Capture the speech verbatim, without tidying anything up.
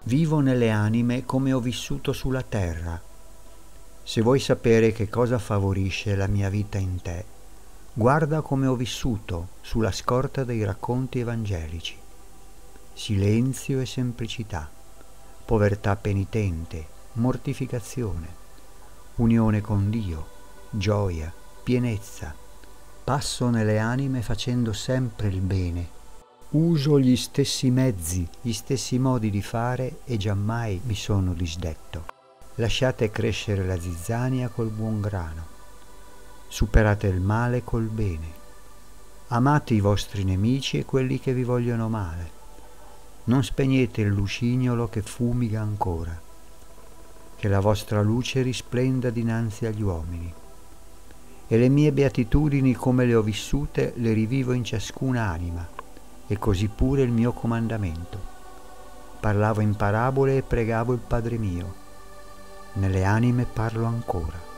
Vivo nelle anime come ho vissuto sulla terra. Se vuoi sapere che cosa favorisce la mia vita in te, guarda come ho vissuto sulla scorta dei racconti evangelici. Silenzio e semplicità, povertà penitente, mortificazione, unione con Dio, gioia, pienezza. Passo nelle anime facendo sempre il bene. Uso gli stessi mezzi, gli stessi modi di fare e giammai mi sono disdetto. Lasciate crescere la zizzania col buon grano. Superate il male col bene. Amate i vostri nemici e quelli che vi vogliono male. Non spegnete il lucignolo che fumiga ancora. Che la vostra luce risplenda dinanzi agli uomini. E le mie beatitudini, come le ho vissute, le rivivo in ciascuna anima. E così pure il mio comandamento. Parlavo in parabole e pregavo il Padre mio. Nelle anime parlo ancora.